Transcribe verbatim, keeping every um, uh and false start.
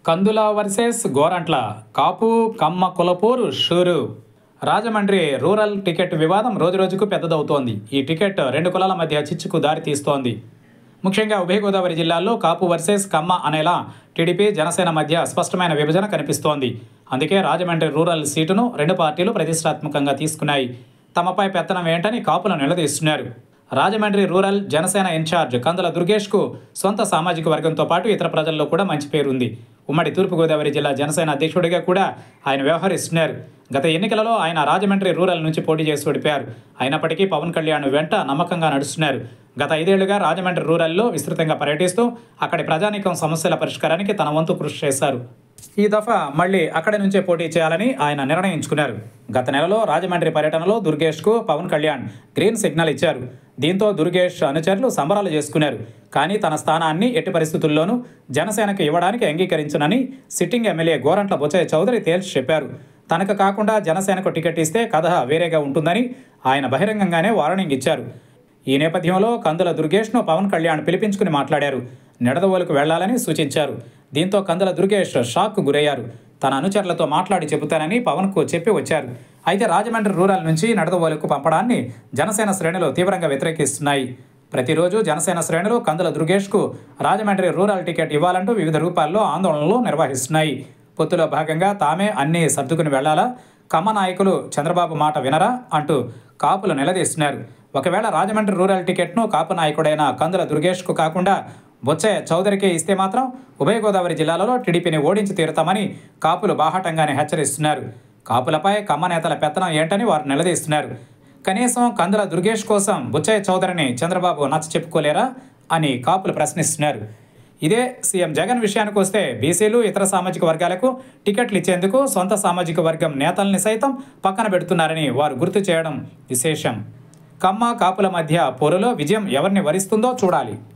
కందుల versus Gorantla Kapu Kamma కులపూరు షూరు. Rajahmundry rural ticket వివాదం రోజురోజుకు పెద్దదవుతోంది. ఈ టికెట్ రెండు కులాల మధ్య చిచ్చుకు దారి తీస్తోంది. ముఖ్యంగా ఉభయ గోదావరి జిల్లాల్లో కాపు వర్సెస్ కమ్మ అనేలా టీడీపీ జనసేన మధ్య స్పష్టమైన విభజన కనిపిస్తోంది. అందుకే రాజమండ్రి రూరల్ సీటును రెండు పార్టీలు ప్రతిష్టాత్మకంగా తీసుకున్నాయి. తమపై పెత్తనం ఏంటని కాపులను నిలదీస్తున్నారు. రాజమండ్రి రూరల్ జనసేన ఇన్ఛార్జ్ కందుల దుర్గేష్కు సొంత సామాజిక వర్గంతో పాటు ఇతర ప్రజల్లో కూడా మంచి పేరుంది. ఉమ్మడి తూర్పుగోదావరి జిల్లా జనసేన అధ్యక్షుడిగా కూడా ఆయన వ్యవహరిస్తున్నారు. గత ఎన్నికలలో ఆయన రాజమండ్రి రూరల్ నుంచి పోటీ చేసి ఓడిపారు. అయినప్పటికీ పవన్ కళ్యాణ్ వెంట నమ్మకంగా నడుస్తున్నారు. గత ఐదేళ్లుగా రాజమండ్రి రూరల్లో విస్తృతంగా పర్యటిస్తూ అక్కడి ప్రజానీకం సమస్యల పరిష్కారానికి తన వంతు కృషి చేశారు. ఈ దఫా మళ్లీ అక్కడి నుంచే పోటీ చేయాలని ఆయన నిర్ణయించుకున్నారు. గత నెలలో రాజమండ్రి పర్యటనలో దుర్గేష్కు పవన్ కళ్యాణ్ గ్రీన్ సిగ్నల్ ఇచ్చారు. దీంతో దుర్గేష్ అనుచరులు సంబరాలు చేసుకున్నారు. కానీ తన స్థానాన్ని ఎట్టి పరిస్థితుల్లోనూ జనసేనకు ఇవ్వడానికి అంగీకరించనని సిట్టింగ్ ఎమ్మెల్యే గోరంట్ల బుచ్చయ్య చౌదరి తేల్చి చెప్పారు. తనకు కాకుండా జనసేనకు టికెట్ ఇస్తే కథ వేరేగా ఉంటుందని ఆయన బహిరంగంగానే వార్నింగ్ ఇచ్చారు. ఈ నేపథ్యంలో కందుల దుర్గేష్ను పవన్ కళ్యాణ్ పిలిపించుకుని మాట్లాడారు. నిడదవోలుకు వెళ్లాలని సూచించారు. దీంతో కందుల దుర్గేష్ షాక్కు గురయ్యారు. తన అనుచరులతో మాట్లాడి చెబుతానని పవన్కు చెప్పి వచ్చారు. అయితే రాజమండ్రి రూరల్ నుంచి నిడదవోలుకు పంపడాన్ని జనసేన శ్రేణులు తీవ్రంగా వ్యతిరేకిస్తున్నాయి. ప్రతిరోజు జనసేన శ్రేణులు కందుల దుర్గేష్కు రాజమండ్రి రూరల్ టికెట్ ఇవ్వాలంటూ వివిధ రూపాల్లో ఆందోళనలు నిర్వహిస్తున్నాయి. పొత్తులో భాగంగా తామే అన్నీ సర్దుకుని వెళ్లాలా, కమ్మ నాయకులు చంద్రబాబు మాట వినరా అంటూ కాపులు నిలదీస్తున్నారు. ఒకవేళ రాజమండ్రి రూరల్ టికెట్ను కాపు నాయకుడైన కందుల దుర్గేష్కు కాకుండా బుచ్చయ్య చౌదరికి ఇస్తే మాత్రం ఉభయ గోదావరి జిల్లాలలో టీడీపీని ఓడించి తీరుతామని కాపులు బాహాటంగానే హెచ్చరిస్తున్నారు. కాపులపై కమ్మ నేతల పెత్తనం ఏంటని వారు నిలదీస్తున్నారు. కనీసం కందుల దుర్గేష్ కోసం బుచ్చయ్య చౌదరిని చంద్రబాబు నచ్చ చెప్పుకోలేరా అని కాపులు ప్రశ్నిస్తున్నారు. ఇదే సీఎం జగన్ విషయానికి వస్తే బీసీలు ఇతర సామాజిక వర్గాలకు టికెట్లు ఇచ్చేందుకు సొంత సామాజిక వర్గం నేతల్ని సైతం పక్కన పెడుతున్నారని వారు గుర్తు చేయడం విశేషం. కమ్మ కాపుల మధ్య పోరులో విజయం ఎవరిని వరిస్తుందో చూడాలి.